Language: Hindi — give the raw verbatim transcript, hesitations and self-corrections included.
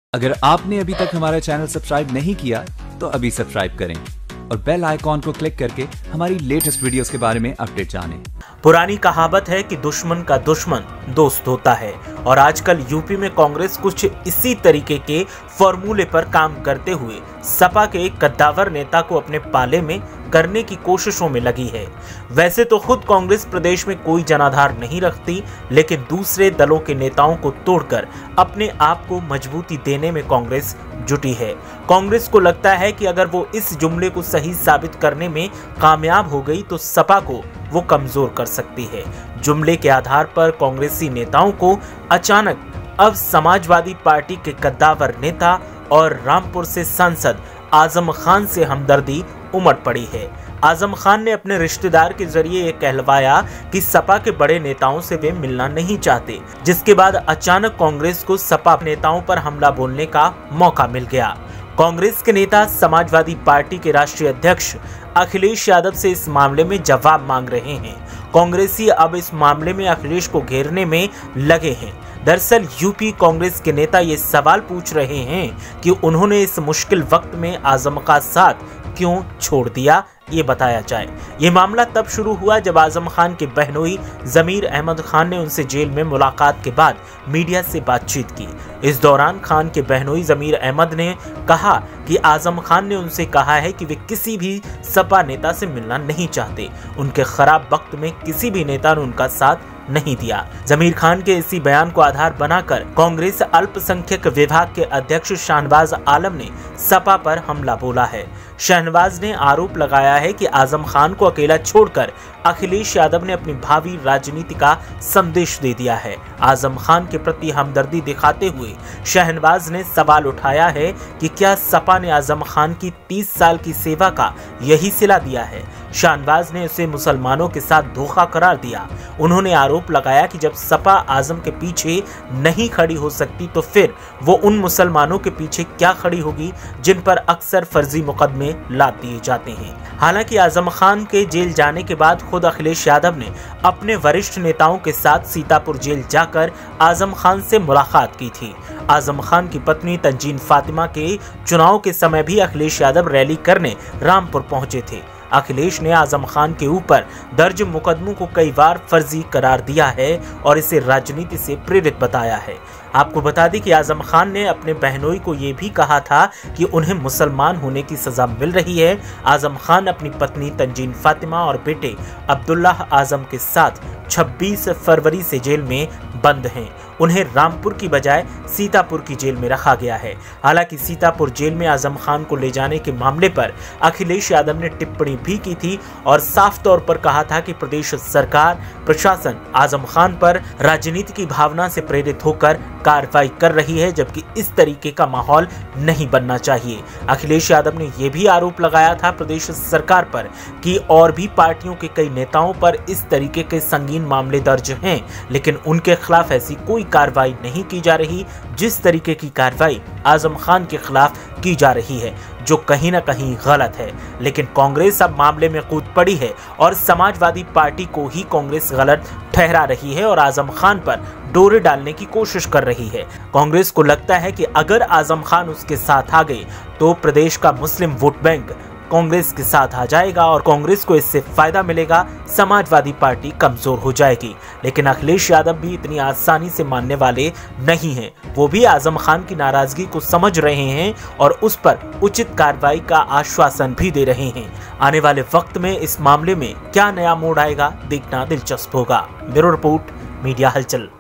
अगर आपने अभी तक हमारा चैनल सब्सक्राइब नहीं किया तो अभी सब्सक्राइब करें और बेल आइकॉन को क्लिक करके हमारी लेटेस्ट वीडियोस के बारे में अपडेट जानें। पुरानी कहावत है कि दुश्मन का दुश्मन दोस्त होता है और आजकल यूपी में कांग्रेस कुछ इसी तरीके के फॉर्मूले पर काम करते हुए सपा के एक कद्दावर नेता को अपने पाले में करने की कोशिशों में लगी है। वैसे तो खुद कांग्रेस प्रदेश में कोई जनाधार नहीं रखती, लेकिन दूसरे दलों के नेताओं को तोड़कर अपने आप को मजबूती देने में कांग्रेस जुटी है। कांग्रेस को लगता है कि अगर वो इस जुमले को सही साबित करने में कामयाब हो गई तो सपा को वो कमजोर कर सकती है। जुमले के आधार पर कांग्रेसी नेताओं को अचानक अब समाजवादी पार्टी के कद्दावर नेता और रामपुर से सांसद आजम खान से हमदर्दी उमड़ पड़ी है। आजम खान ने अपने रिश्तेदार के जरिए ये कहलवाया कि सपा के बड़े नेताओं से वे मिलना नहीं चाहते, जिसके बाद अचानक कांग्रेस को सपा नेताओं पर हमला बोलने का मौका मिल गया। कांग्रेस के नेता समाजवादी पार्टी के राष्ट्रीय अध्यक्ष अखिलेश यादव से इस मामले में जवाब मांग रहे हैं। कांग्रेसी अब इस मामले में अखिलेश को घेरने में लगे हैं। दरअसल यूपी कांग्रेस के नेता ये सवाल पूछ रहे हैं कि उन्होंने इस मुश्किल वक्त में आजम का साथ क्यों छोड़ दिया, ये बताया जाए। ये मामला तब शुरू हुआ जब आजम खान के बहनोई जमीर अहमद खान ने उनसे जेल में मुलाकात के बाद मीडिया से बातचीत की। इस दौरान खान के बहनोई जमीर अहमद ने कहा कि आजम खान ने उनसे कहा है कि वे किसी भी सपा नेता से मिलना नहीं चाहते। उनके खराब वक्त में किसी भी नेता ने उनका साथ नहीं दिया। जमीर खान के इसी बयान को आधार बनाकर कांग्रेस अल्पसंख्यक विभाग के अध्यक्ष शाहनवाज आलम ने सपा पर हमला बोला है। शाहनवाज ने आरोप लगाया है कि आजम खान को अकेला छोड़कर अखिलेश यादव ने अपनी भावी राजनीति का संदेश दे दिया है। आजम खान के प्रति हमदर्दी दिखाते हुए शाहनवाज ने सवाल उठाया है कि क्या सपा ने आजम खान की तीस साल की सेवा का यही सिला दिया है। शाहनवाज ने उसे मुसलमानों के साथ धोखा करार दिया। उन्होंने आरोप लगाया कि जब सपा आजम के पीछे नहीं खड़ी हो सकती तो फिर वो उन मुसलमानों के पीछे क्या खड़ी होगी जिन पर अक्सर फर्जी मुकदमे लाद दिए जाते हैं। हालांकि आजम खान के जेल जाने के बाद खुद अखिलेश यादव ने अपने वरिष्ठ नेताओं के साथ सीतापुर जेल जाकर आजम खान से मुलाकात की थी। आजम खान की पत्नी तंजीन फातिमा के चुनाव के समय भी अखिलेश यादव रैली करने रामपुर पहुंचे थे। अखिलेश ने आजम खान के ऊपर दर्ज मुकदमों को कई बार फर्जी करार दिया है और इसे राजनीति से प्रेरित बताया है। आपको बता दें कि आजम खान ने अपने बहनोई को ये भी कहा था कि उन्हें मुसलमान होने की सजा मिल रही है। आजम खान अपनी पत्नी तंजीन फातिमा और बेटे अब्दुल्लाह आजम के साथ छब्बीस फरवरी से जेल में बंद हैं। उन्हें रामपुर की बजाय सीतापुर की जेल में रखा गया है। हालांकि सीतापुर जेल में आजम खान को ले जाने के मामले पर अखिलेश यादव ने टिप्पणी भी की थी और साफ तौर पर कहा था कि प्रदेश सरकार प्रशासन आजम खान पर राजनीति की भावना से प्रेरित होकर कार्रवाई कर रही है, जबकि इस तरीके का माहौल नहीं बनना चाहिए। अखिलेश यादव ने यह भी आरोप लगाया था प्रदेश सरकार पर कि और भी पार्टियों के कई नेताओं पर इस तरीके के संगीन मामले दर्ज हैं, लेकिन उनके खिलाफ ऐसी कोई कार्रवाई नहीं की जा रही जिस तरीके की कार्रवाई आजम खान के खिलाफ की जा रही है, जो कहीं ना कहीं गलत है। लेकिन कांग्रेस अब मामले में कूद पड़ी है और समाजवादी पार्टी को ही कांग्रेस गलत ठहरा रही है और आजम खान पर डोरे डालने की कोशिश कर रही है। कांग्रेस को लगता है कि अगर आजम खान उसके साथ आ गए तो प्रदेश का मुस्लिम वोट बैंक कांग्रेस के साथ आ जाएगा और कांग्रेस को इससे फायदा मिलेगा, समाजवादी पार्टी कमजोर हो जाएगी। लेकिन अखिलेश यादव भी इतनी आसानी से मानने वाले नहीं हैं। वो भी आजम खान की नाराजगी को समझ रहे हैं और उस पर उचित कार्रवाई का आश्वासन भी दे रहे हैं। आने वाले वक्त में इस मामले में क्या नया मोड़ आएगा, देखना दिलचस्प होगा। ब्यूरो रिपोर्ट, मीडिया हलचल।